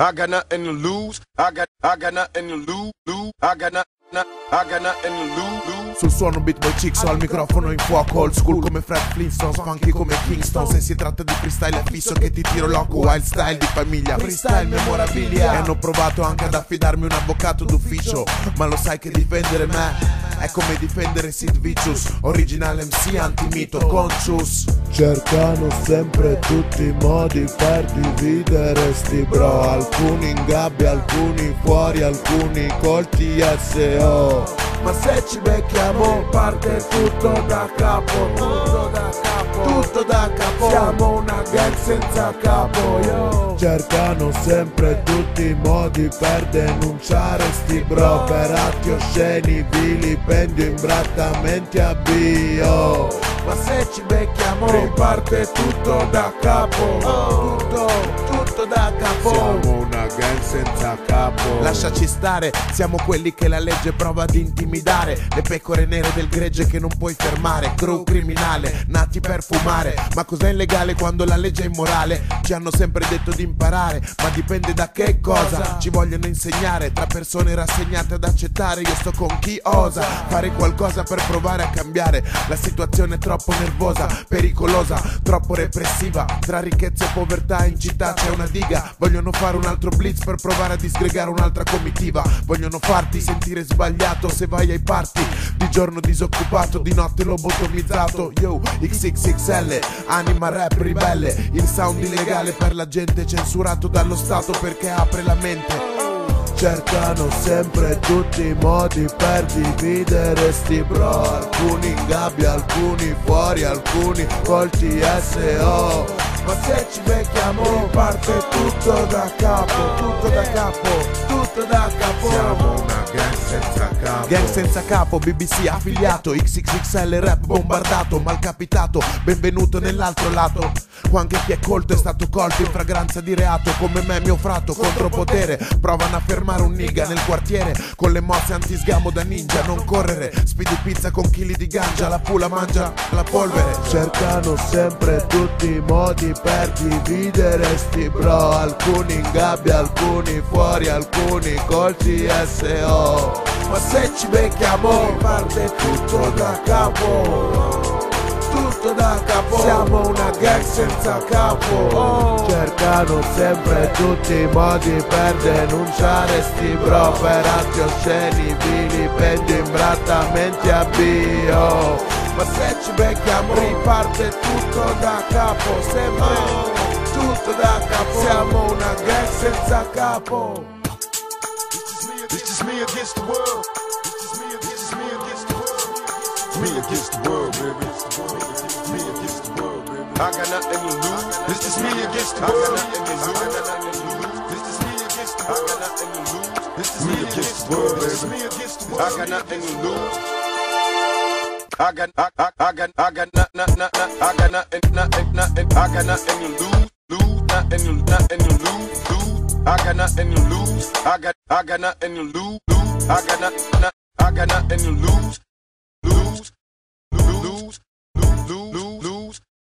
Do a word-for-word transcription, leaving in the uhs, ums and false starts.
I got nothing to lose. I got, I got nothing to lose. Lose. I got nothing. I got nothing to lose. Sul suono Beat Boy Chicks ho il microfono in fuoco. Old school come Fred Flintstone, funky come Kingston. Se si tratta di freestyle è fisso che ti tiro loco. Wild style di famiglia, freestyle memorabilia. E hanno provato anche ad affidarmi un avvocato d'ufficio, ma lo sai che difendere me è come difendere Sid Vicious, originale M C antimito, conscious. Cercano sempre tutti i modi per dividere sti bro. Alcuni in gabbia, alcuni fuori, alcuni col T S O. Ma se ci becchiamo parte tutto da capo, tutto da capo, tutto da capo. Siamo una gang senza capo, yo. Cercano sempre tutti i modi per denunciare sti bro, per atti osceni, vilipendio, imbrattamenti a bio. Ma se ci becchiamo riparte tutto da capo, tutto, tutto da capo. Siamo una gang senza capo. Lasciaci stare, siamo quelli che la legge prova ad intimidare. Le pecore nere del gregge che non puoi fermare. Crew criminale, nati per fumare. Ma cos'è illegale quando la legge è immorale? Ci hanno sempre detto di imparare, ma dipende da che cosa ci vogliono insegnare. Tra persone rassegnate ad accettare, io sto con chi osa fare qualcosa per provare a cambiare. La situazione è troppo nervosa, pericolosa, troppo repressiva. Tra ricchezza e povertà in città c'è una diga. Vogliono fare un altro blitz per provare a disgregare un'altra comitiva. Vogliono farti sentire sbagliato se vai ai party. Di giorno disoccupato, di notte lobotomizzato. Yo, X X X L, anima rap ribelle. Il sound illegale per la gente censurato dallo Stato perché apre la mente. Cercano sempre tutti i modi per dividere sti bro. Alcuni in gabbia, alcuni fuori, alcuni col T S O. Ma se ci becchiamo parte tutto da capo, tutto da capo, tutto da capo. Siamo una gang senza capo. Gang senza capo, B B C affiliato, X X X L rap bombardato, malcapitato, benvenuto nell'altro lato. Qua anche chi è colto è stato colto in fragranza di reato. Come me mio fratto, contropotere. Provano a fermare un nigga nel quartiere con le mosse antisgamo da ninja. Non correre, speedy pizza con chili di ganja. La pula mangia la polvere. Cercano sempre tutti i modi per dividere sti bro. Alcuni in gabbia, alcuni fuori, alcuni col T S O. Ma se ci becchiamo parte tutto da capo, tutto da capo. Siamo una gang senza capo. Cercano sempre tutti i modi per denunciare sti bro, per atti osceni, vilipendio, imbrattamenti a bio. Ma se ci becchiamo riparte tutto da capo, sempre tutto da capo. Siamo una gang senza capo. It's just me against the world. It's just me, it's just me against the world. Me against the world, baby. Me against the world, baby. I got nothing to lose. This is me against the world. I got nothing to lose. This is me against the world. I got nothing to lose. This is me against the world, baby. This is me against the world. I got nothing to lose. I got, I, I, I got, I got nothing, nothing, nothing. I got nothing, nothing, nothing. I got nothing to lose, lose, nothing to, nothing to lose, lose. I got nothing to lose. I got, I got nothing to lose, lose. I got nothing, I got nothing to lose, lose, lose, lose, lose, lose.